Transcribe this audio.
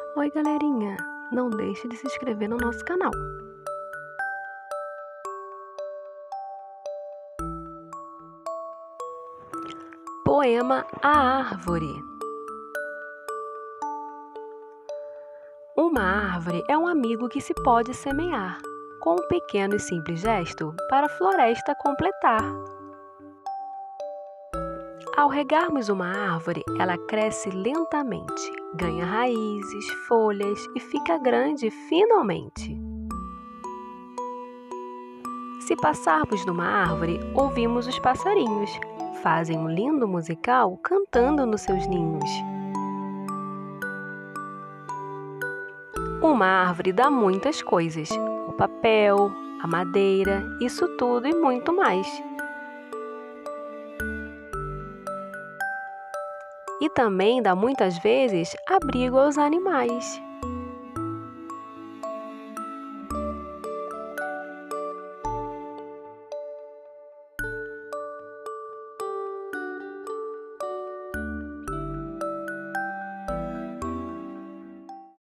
Oi, galerinha! Não deixe de se inscrever no nosso canal. Poema A Árvore. Uma árvore é um amigo que se pode semear, com um pequeno e simples gesto para a floresta completar. Ao regarmos uma árvore, ela cresce lentamente, ganha raízes, folhas e fica grande finalmente. Se passarmos numa árvore, ouvimos os passarinhos. Fazem um lindo musical cantando nos seus ninhos. Uma árvore dá muitas coisas: o papel, a madeira, isso tudo e muito mais. E também dá muitas vezes abrigo aos animais.